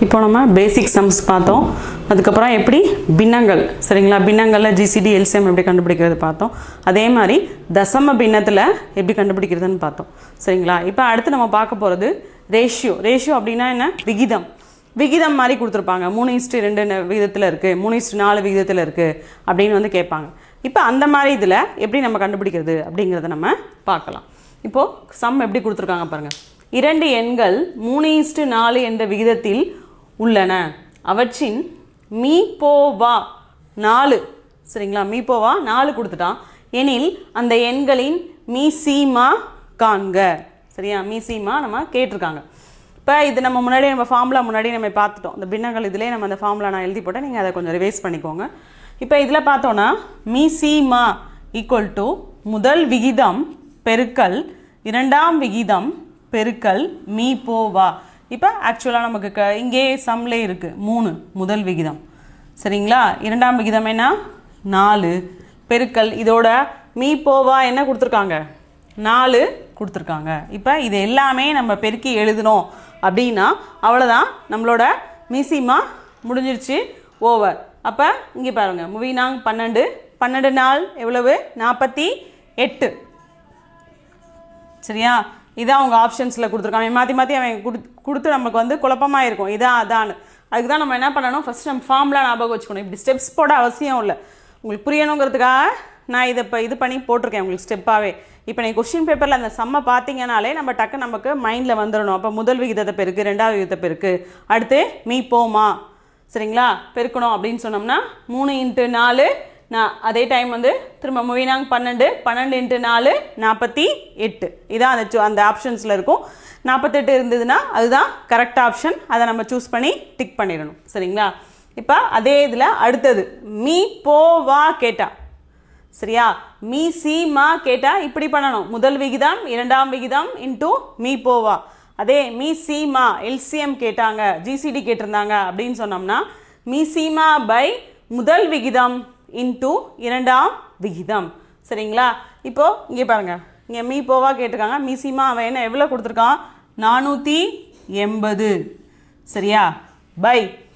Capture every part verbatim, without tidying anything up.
இப்போ நம்ம பேசிக் சம்ஸ் பார்த்தோம். அதுக்கப்புறம் எப்படி பின்னங்கள் சரிங்களா, பின்னங்களில் ஜிசிடி எல்சிஎம் எப்படி கண்டுபிடிக்கிறது பார்த்தோம். அதே மாதிரி தசம பின்னத்தில் எப்படி கண்டுபிடிக்கிறதுன்னு பார்த்தோம் சரிங்களா. இப்போ அடுத்து நம்ம பார்க்க போகிறது ரேஷியோ. ரேஷியோ அப்படின்னா என்ன, விகிதம். விகிதம் மாதிரி கொடுத்துருப்பாங்க, மூணு இஸ்ட்டு ரெண்டு விகிதத்தில் இருக்குது, மூணு இஸ்ட்டு நாலு விகிதத்தில் இருக்குது அப்படின்னு வந்து கேட்பாங்க. இப்போ அந்த மாதிரி இதில் எப்படி நம்ம கண்டுபிடிக்கிறது அப்படிங்கிறத நம்ம பார்க்கலாம். இப்போது சம் எப்படி கொடுத்துருக்காங்க பாருங்கள். இரண்டு எண்கள் மூணு இஸ்ட்டு நாலு என்ற விகிதத்தில் உள்ளன, அவற்றின் மீபோவா நாலு சரிங்களா, மீபோவா நாலு கொடுத்துட்டான் எனில் அந்த எண்களின் மீசீமா காண்க சரியா. மீசீமா நம்ம கேட்டிருக்காங்க. இப்போ இது நம்ம முன்னாடி நம்ம ஃபார்முலா முன்னாடி நம்ம பார்த்துட்டோம். இந்த பின்னங்கள் இதிலே நம்ம அந்த ஃபார்முலா நான் எழுதி போட்டேன், நீங்கள் அதை கொஞ்சம் ரிவைஸ் பண்ணிக்கோங்க. இப்போ இதில் பார்த்தோன்னா மீசீமா ஈக்குவல் டு முதல் விகிதம் பெருக்கல் இரண்டாம் விகிதம் பெருக்கல் மீபோவா. இப்போ ஆக்சுவலாக நமக்கு க இங்கே சம்லே இருக்குது மூணு முதல் விகிதம் சரிங்களா, இரண்டாம் விகிதம் என்ன நாலு பெருக்கல் இதோட மீபோவா என்ன கொடுத்துருக்காங்க நாலு கொடுத்துருக்காங்க. இப்போ இது எல்லாமே நம்ம பெருக்கி எழுதணும் அப்படின்னா அவ்வளோதான், நம்மளோட மீசிமா முடிஞ்சிருச்சு, ஓவர். அப்போ இங்கே பாருங்கள், மூவினாங் பன்னெண்டு, பன்னெண்டு நாள் எவ்வளவு நாற்பத்தி எட்டு சரியா. இதான் அவங்க ஆப்ஷன்ஸில் கொடுத்துருக்காங்க. மாற்றி மாற்றி அவன் கொடு கொடுத்து நமக்கு வந்து குழப்பமாக இருக்கும், இதான் அதான். அதுக்கு தான் நம்ம என்ன பண்ணணும், ஃபஸ்ட் நம்ம ஃபார்ம்லாம் ஞாபகம் வச்சுக்கணும். இப்படி ஸ்டெப்ஸ் போட அவசியம் இல்லை, உங்களுக்கு புரியணுங்கிறதுக்காக நான் இதை இப்போ இது பண்ணி போட்டிருக்கேன் உங்களுக்கு ஸ்டெப்பாகவே. இப்போ நீங்கள் கொஸ்டின் பேப்பரில் அந்த சம்மை பார்த்தீங்கனாலே நம்ம டக்கு நமக்கு மைண்டில் வந்துடணும். அப்போ முதல் விகிதத்தை பெருக்கு, ரெண்டாவது விகிதத்தை பெருக்கு, அடுத்து மீ போமா சரிங்களா பெருக்கணும் அப்படின்னு சொன்னோம்னா மூணு இன்ட்டு நாலு நான் அதே டைம் வந்து திரும்ப மூவினாங்க பன்னெண்டு, பன்னெண்டு இன்ட்டு நாலு நாற்பத்தி எட்டு. இதான் அந்த அந்த ஆப்ஷன்ஸில் இருக்கும். நாற்பத்தெட்டு இருந்ததுன்னா அதுதான் கரெக்ட் ஆப்ஷன், அதை நம்ம சூஸ் பண்ணி டிக் பண்ணிடணும் சரிங்களா. இப்போ அதே இதில் அடுத்தது மீ போவா கேட்டா சரியா, மீ சி மா கேட்டால் இப்படி பண்ணணும், முதல் விகிதம் இரண்டாம் விகிதம் இன்டூ மீ போவா. அதே மீ சி மா எல்சிஎம் கேட்டாங்க, ஜிசிடி கேட்டிருந்தாங்க அப்படின்னு சொன்னோம்னா மீ சி மா பை முதல் விகிதம் இன்டூ இரண்டாம் விகிதம் சரிங்களா. இப்போது இங்கே பாருங்கள், இங்கே மீ போவா கேட்டிருக்காங்க, மீ சி மா அவன் என்ன எவ்வளோ கொடுத்துருக்கான் நானூற்றி எண்பது சரியா, பை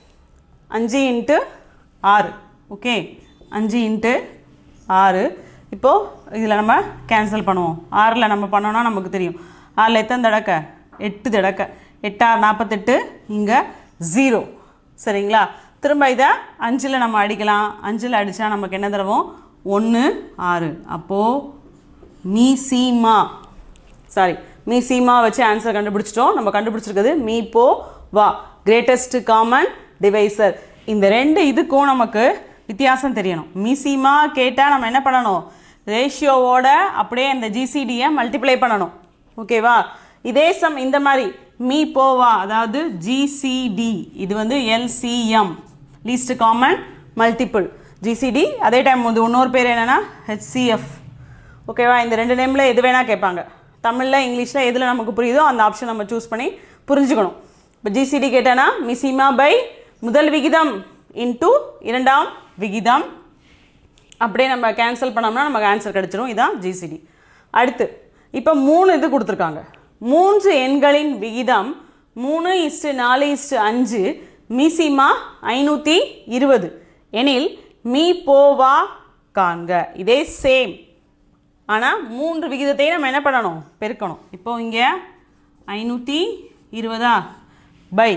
அஞ்சு இன்ட்டு ஆறு ஓகே, அஞ்சு இன்ட்டு ஆறு. இப்போது இதில் நம்ம கேன்சல் பண்ணுவோம். ஆறில் நம்ம பண்ணோன்னா நமக்கு தெரியும், ஆறில் எத்தனை தடக்க எட்டு தடக்க, எட்டாறு நாற்பத்தெட்டு, இங்கே ஜீரோ சரிங்களா. திரும்ப இதை அஞ்சில் நம்ம அடிக்கலாம், அஞ்சில் அடித்தா நமக்கு என்ன தருவோம் ஒன்று ஆறு. அப்போது மீ சீமா சாரி மீ சீமா வச்சு ஆன்சர் கண்டுபிடிச்சிட்டோம். நம்ம கண்டுபிடிச்சிருக்குது மீ போ வா, கிரேட்டஸ்ட் காமன் டிவைசர். இந்த ரெண்டு இதுக்கும் நமக்கு வித்தியாசம் தெரியணும். மீசிமா கேட்டால் நம்ம என்ன பண்ணணும், ரேஷியோவோட அப்படியே இந்த ஜிசிடியை மல்டிப்ளை பண்ணணும் ஓகேவா. இதே சம் இந்த மாதிரி மீ போவா அதாவது ஜிசிடி, இது வந்து LCM least common multiple, GCD அதே டைம் வந்து இன்னொரு பேர் என்னென்னா ஹெச்சிஎஃப் ஓகேவா. இந்த ரெண்டு நேமில் எது வேணால் கேட்பாங்க, தமிழில் இங்கிலீஷில் எதில் நமக்கு புரியுதோ அந்த ஆப்ஷன் நம்ம சூஸ் பண்ணி புரிஞ்சுக்கணும். இப்போ ஜிசிடி கேட்டேன்னா மிசிமா பை முதல் விகிதம் இன்டூ இரண்டாம் விகிதம், அப்படியே நம்ம கேன்சல் பண்ணோம்னா நமக்கு ஆன்சர் கிடச்சிரும். இதுதான் ஜிசிடி. அடுத்து இப்போ மூணு இது கொடுத்துருக்காங்க, மூன்று எண்களின் விகிதம் மூணு இஸ்டு நாலு இஸ்டு அஞ்சு, மீசிமா ஐநூற்றி இருபது எனில் மீ போவா காண்க. இதே சேம், ஆனால் மூன்று விகிதத்தையும் நம்ம என்ன பண்ணணும் பெருக்கணும். இப்போது இங்கே ஐநூற்றி இருபதா பை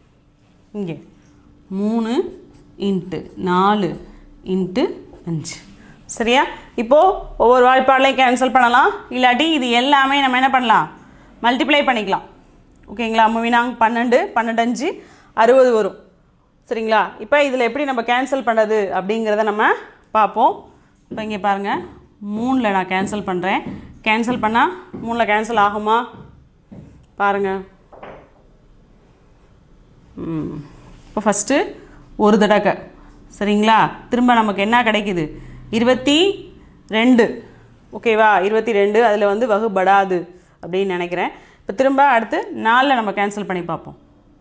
இங்கே மூணு இன்ட்டு நாலு இன்ட்டு அஞ்சு சரியா. இப்போது ஒவ்வொரு வாய்ப்பாடுலையும் கேன்சல் பண்ணலாம், இல்லாட்டி இது எல்லாமே நம்ம என்ன பண்ணலாம் மல்டிப்ளை பண்ணிக்கலாம் ஓகேங்களா. மூவினாங்க பன்னெண்டு, பன்னெண்டு அஞ்சு அறுபது வரும் சரிங்களா. இப்போ இதில் எப்படி நம்ம கேன்சல் பண்ணுறது அப்படிங்கிறத நம்ம பார்ப்போம். இப்போ இங்கே பாருங்கள், மூணில் நான் கேன்சல் பண்ணுறேன். கேன்சல் பண்ணால் மூணில் கேன்சல் ஆகுமா பாருங்கள். இப்போ ஃபஸ்ட்டு ஒரு தடவை சரிங்களா, திரும்ப நமக்கு என்ன கிடைக்குது இருபத்தி ரெண்டு ஓகேவா, இருபத்தி ரெண்டு அதில் வந்து வகுபடாது அப்படின்னு நினைக்கிறேன். இப்போ திரும்ப அடுத்து நாலில் நம்ம கேன்சல் பண்ணி பார்ப்போம்.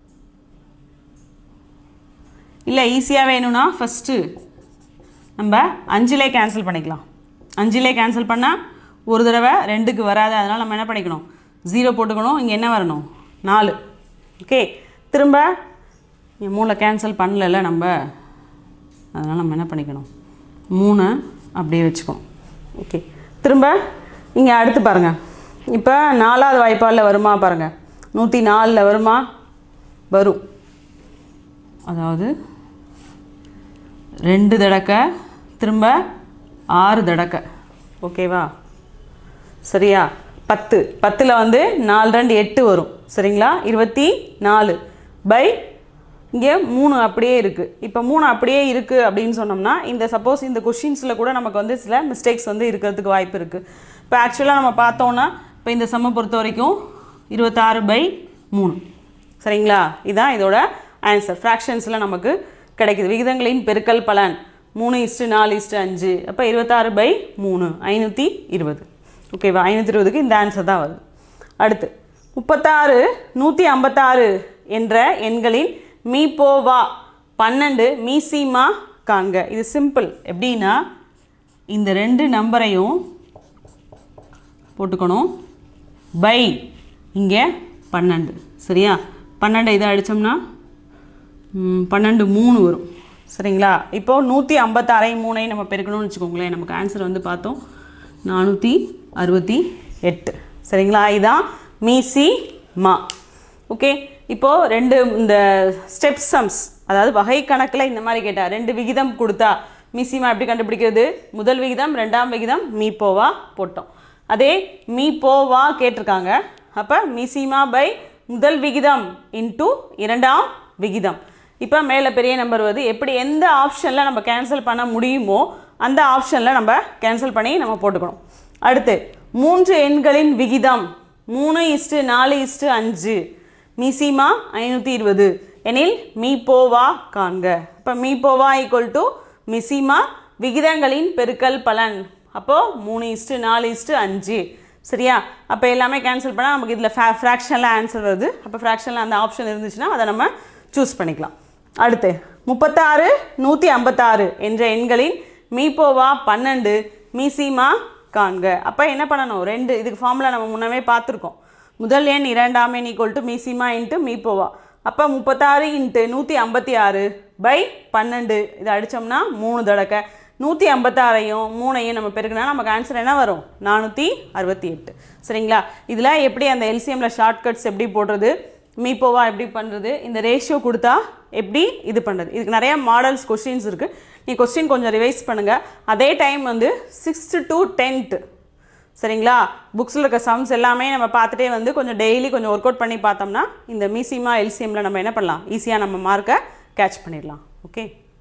இல்லை ஈஸியாக வேணும்னா ஃபஸ்ட்டு நம்ம அஞ்சிலே கேன்சல் பண்ணிக்கலாம். அஞ்சிலே கேன்சல் பண்ணால் ஒரு தடவை ரெண்டுக்கு வராது, அதனால் நம்ம என்ன பண்ணிக்கணும் ஜீரோ போட்டுக்கணும். இங்கே என்ன வரணும் நாலு ஓகே. திரும்ப மூணை கேன்சல் பண்ணல நம்ம, அதனால் நம்ம என்ன பண்ணிக்கணும், மூணு அப்படியே வச்சுக்கணும். ஓகே, திரும்ப இங்கே அடுத்து பாருங்கள். இப்போ நாலாவது வாய்ப்பாடில் வருமா பாருங்கள், நூற்றி நாலில் வருமா, வரும். அதாவது ரெண்டு தடக்கை திரும்ப ஆறு தடக்கை. ஓகேவா, சரியா? பத்து பத்தில் வந்து நாலு ரெண்டு எட்டு வரும். சரிங்களா, இருபத்தி நாலு பை இங்கே மூணு அப்படியே இருக்குது. இப்போ மூணு அப்படியே இருக்குது அப்படின்னு சொன்னோம்னா இந்த சப்போஸ் இந்த கொஷின்ஸில் கூட நமக்கு வந்து சில மிஸ்டேக்ஸ் வந்து இருக்கிறதுக்கு வாய்ப்பு இருக்குது. இப்போ ஆக்சுவலாக நம்ம பார்த்தோன்னா இப்போ இந்த சம்மை பொறுத்த வரைக்கும் இருபத்தாறு பை மூணு. சரிங்களா, இதுதான் இதோட ஆன்சர். ஃப்ராக்ஷன்ஸில் நமக்கு கிடைக்குது. விகிதங்களின் பெருக்கல் பலன் மூணு இஸ்ட்டு நாலு இஸ்ட்டு அஞ்சு. அப்போ இருபத்தாறு பை மூணு ஐநூற்றி இருபது. ஓகேவா, ஐநூற்றி இருபதுக்கு இந்த ஆன்சர் தான் வருது. அடுத்து முப்பத்தாறு நூற்றி ஐம்பத்தாறு என்ற எண்களின் மீப்போவா பன்னெண்டு மீசிமா காண்க. இது சிம்பிள். எப்படின்னா இந்த ரெண்டு நம்பரையும் போட்டுக்கணும் பை இங்கே பன்னெண்டு. சரியா, பன்னெண்டு இதை அடித்தோம்னா பன்னெண்டு மூணு வரும். சரிங்களா, இப்போது நூற்றி ஐம்பத்தாறை மூணையும் நம்ம பெருக்கணும்னு வச்சுக்கோங்களேன். நமக்கு ஆன்சர் வந்து பார்த்தோம் நானூற்றி அறுபத்தி எட்டு. சரிங்களா, இதுதான் மீசி மா. ஓகே, இப்போது ரெண்டு இந்த ஸ்டெப் சம்ஸ், அதாவது வகை கணக்கில் இந்த மாதிரி கேட்டால் ரெண்டு விகிதம் கொடுத்தா மீசிமா எப்படி கண்டுபிடிக்கிறது, முதல் விகிதம் ரெண்டாம் விகிதம் மீப்போவா போட்டோம். அதே மீப்போவா கேட்டிருக்காங்க, அப்போ மீசிமா பை முதல் விகிதம் இன்டூ இரண்டாம் விகிதம். இப்போ மேலே பெரிய நம்பர் வருது. எப்படி எந்த ஆப்ஷனில் நம்ம கேன்சல் பண்ண முடியுமோ அந்த ஆப்ஷனில் நம்ம கேன்சல் பண்ணி நம்ம போட்டுக்கணும். அடுத்து மூன்று எண்களின் விகிதம் மூணு இஸ்ட்டு நாலு இஸ்ட்டு அஞ்சு மீசிமா ஐநூற்றி இருபது எனில் மீப்போவா காண்க. இப்போ மீப்போவா ஈக்குவல் டு மீசிமா விகிதங்களின் பெருக்கல் பலன். அப்போது மூணு இஸ்ட்டு நாலு இஸ்ட்டு அஞ்சு. சரியா, அப்போ எல்லாமே கேன்சல் பண்ணால் நமக்கு இதில் ஃபே ஃப்ராக்ஷனில் ஆன்சர் வருது. அப்போ ஃப்ராக்ஷனில் அந்த ஆப்ஷன் இருந்துச்சுன்னா அதை நம்ம சூஸ் பண்ணிக்கலாம். அடுத்து முப்பத்தாறு நூற்றி ஐம்பத்தாறு என்ற எண்களின் மீப்போவா பன்னெண்டு மீசிமா காண்க. அப்போ என்ன பண்ணணும், ரெண்டு இதுக்கு ஃபார்முலா நம்ம முன்னமே பார்த்துருக்கோம். முதல் எண் இரண்டாம் எண் ஈக்குவல் டு மீசிமா இன்ட்டு மீப்போவா. அப்போ முப்பத்தாறு இன்ட்டு நூற்றி ஐம்பத்தி ஆறு பை பன்னெண்டு இதை அடித்தோம்னா மூணு தடக்கை நூற்றி ஐம்பத்தாறையும் மூணையும் நம்ம பெருக்கினா நமக்கு ஆன்சர் என்ன வரும், நானூற்றி அறுபத்தி எட்டு. சரிங்களா, இதில் எப்படி அந்த எல்சிஎம்மில் ஷார்ட்கட்ஸ் எப்படி போடுறது, மீப்போவா எப்படி பண்ணுறது, இந்த ரேஷியோ கொடுத்தா எப்படி இது பண்ணுறது, இதுக்கு நிறையா மாடல்ஸ் கொஸ்டின்ஸ் இருக்குது. நீ கொஸ்டின் கொஞ்சம் ரிவைஸ் பண்ணுங்கள். அதே டைம் வந்து சிக்ஸ்த்து டு டென்த்து சரிங்களா புக்ஸில் இருக்க சம்ஸ் எல்லாமே நம்ம பார்த்துட்டே வந்து கொஞ்சம் டெய்லி கொஞ்சம் ஒர்க் அவுட் பண்ணி பார்த்தோம்னா இந்த மீசிமா எல்சிஎம்மில் நம்ம என்ன பண்ணலாம், ஈஸியாக நம்ம மார்க்கை கேட்ச் பண்ணிடலாம். ஓகே.